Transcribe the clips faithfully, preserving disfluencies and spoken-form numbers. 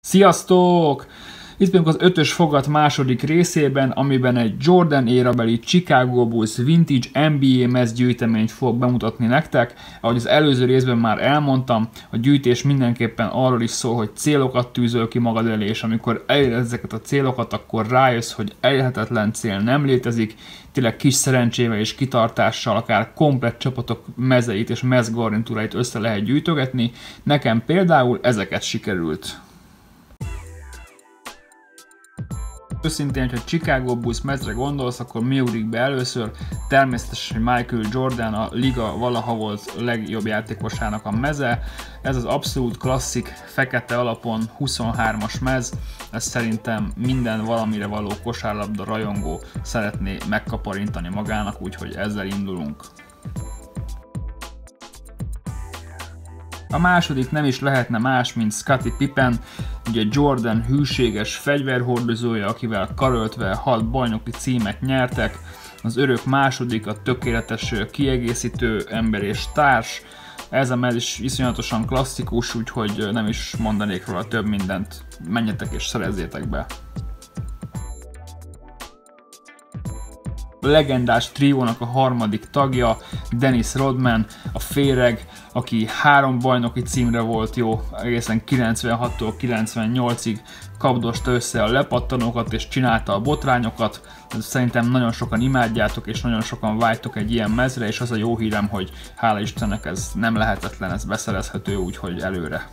Sziasztok! Itt vagyunk az ötös fogat második részében, amiben egy Jordan érabeli Chicago Bulls Vintage en bé á mez gyűjteményt fogok bemutatni nektek. Ahogy az előző részben már elmondtam, a gyűjtés mindenképpen arról is szól, hogy célokat tűzöl ki magad elé, és amikor eléred ezeket a célokat, akkor rájössz, hogy elérhetetlen cél nem létezik. Tényleg kis szerencsével és kitartással akár komplett csapatok mezeit és mezgarnitúráit össze lehet gyűjtögetni. Nekem például ezeket sikerült. Őszintén, hogyha Chicago Bulls mezre gondolsz, akkor mi ugrik be először? Természetesen Michael Jordan, a liga valaha volt legjobb játékosának a meze. Ez az abszolút klasszik, fekete alapon huszonhármas mez. Ez szerintem minden valamire való kosárlabda rajongó szeretné megkaparintani magának, úgyhogy ezzel indulunk. A második nem is lehetne más, mint Scottie Pippen, ugye Jordan hűséges fegyverhordozója, akivel karöltve hat bajnoki címet nyertek. Az örök második, a tökéletes kiegészítő ember és társ. Ez a mez is iszonyatosan klasszikus, úgyhogy nem is mondanék róla több mindent. Menjetek és szerezzétek be! A legendás triónak a harmadik tagja, Dennis Rodman, a féreg, aki három bajnoki címre volt jó, egészen kilencvenhattól kilencvennyolcig kapdosta össze a lepattanókat és csinálta a botrányokat. Szerintem nagyon sokan imádjátok és nagyon sokan vágytok egy ilyen mezre, és az a jó hírem, hogy hála Istennek ez nem lehetetlen, ez beszerezhető, úgyhogy előre.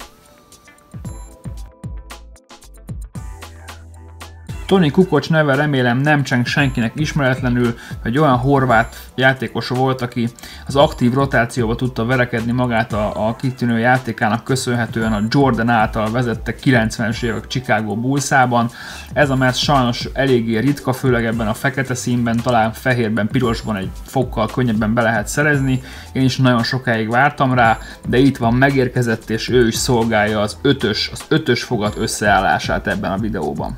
Toni Kukoc neve remélem nem cseng senkinek ismeretlenül, hogy olyan horvát játékos volt, aki az aktív rotációba tudta verekedni magát a, a kitűnő játékának köszönhetően a Jordan által vezette kilencvenes évek Chicago Bullsában. Ez a mez sajnos eléggé ritka, főleg ebben a fekete színben, talán fehérben, pirosban egy fokkal könnyebben be lehet szerezni. Én is nagyon sokáig vártam rá, de itt van, megérkezett, és ő is szolgálja az ötös, az ötös fogat összeállását ebben a videóban.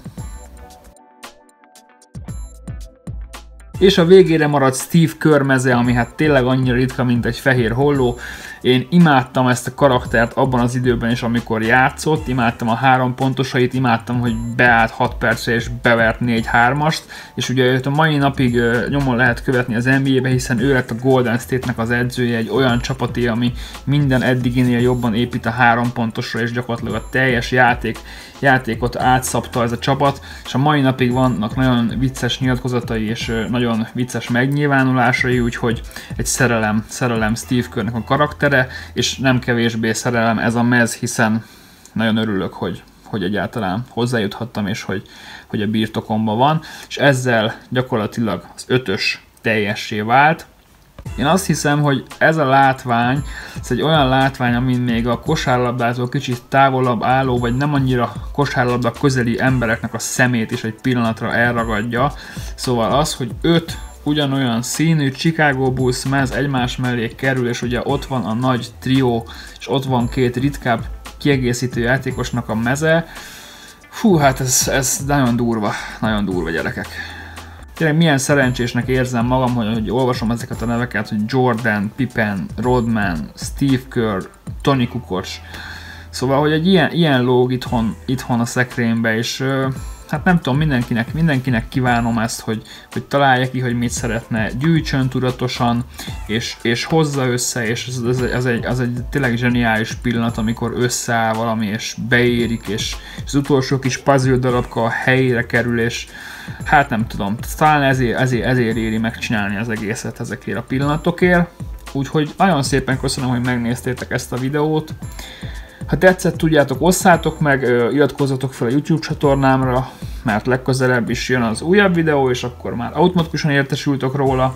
És a végére maradt Steve Kerr meze, ami hát tényleg annyira ritka, mint egy fehér holló. Én imádtam ezt a karaktert abban az időben is, amikor játszott, imádtam a három pontosait, imádtam, hogy beállt hat percre és bevert négy hármast, és ugye őt a mai napig uh, nyomon lehet követni az en bé á-be, hiszen ő lett a Golden State-nek az edzője, egy olyan csapaté, ami minden eddiginél jobban épít a három pontosra, és gyakorlatilag a teljes játék, játékot átszabta ez a csapat, és a mai napig vannak nagyon vicces nyilatkozatai és uh, nagyon vicces megnyilvánulásai, úgyhogy egy szerelem, szerelem Steve Kerrnek a karakter, és nem kevésbé szerelem ez a mez, hiszen nagyon örülök, hogy, hogy egyáltalán hozzájuthattam, és hogy, hogy a birtokomban van, és ezzel gyakorlatilag az ötös teljessé vált. Én azt hiszem, hogy ez a látvány, ez egy olyan látvány, amin még a kosárlabdától kicsit távolabb álló, vagy nem annyira kosárlabda közeli embereknek a szemét is egy pillanatra elragadja. Szóval az, hogy öt ugyanolyan színű Chicago Bulls mez egymás mellé kerül, és ugye ott van a nagy trió, és ott van két ritkább kiegészítő játékosnak a meze. Fú, hát ez, ez nagyon durva, nagyon durva, gyerekek. Tényleg milyen szerencsésnek érzem magam, hogy, hogy olvasom ezeket a neveket, hogy Jordan, Pippen, Rodman, Steve Kerr, Toni Kukoc. Szóval, hogy egy ilyen, ilyen lóg itthon, itthon a szekrénybe, és hát nem tudom, mindenkinek, mindenkinek kívánom ezt, hogy, hogy találja ki, hogy mit szeretne, gyűjtsön tudatosan, és, és hozza össze, és ez, ez, ez, egy, ez egy tényleg zseniális pillanat, amikor összeáll valami, és beérik, és az utolsó kis puzzle darabka a helyére kerül, és hát nem tudom, talán ezért, ezért, ezért éri megcsinálni az egészet ezekért a pillanatokért. Úgyhogy nagyon szépen köszönöm, hogy megnéztétek ezt a videót. Ha tetszett, tudjátok, osszátok meg, iratkozzatok fel a YouTube csatornámra, mert legközelebb is jön az újabb videó, és akkor már automatikusan értesültök róla.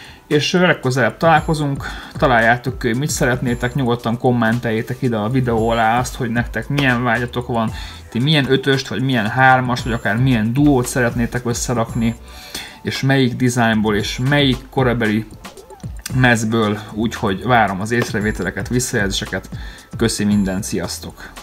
És legközelebb találkozunk, találjátok ki, hogy mit szeretnétek, nyugodtan kommenteljétek ide a videó alá azt, hogy nektek milyen vágyatok van, ti milyen ötöst, vagy milyen hármast, vagy akár milyen duót szeretnétek összerakni, és melyik dizájnból, és melyik korabeli mezből, úgyhogy várom az észrevételeket, visszajelzéseket. Köszi mindent, sziasztok!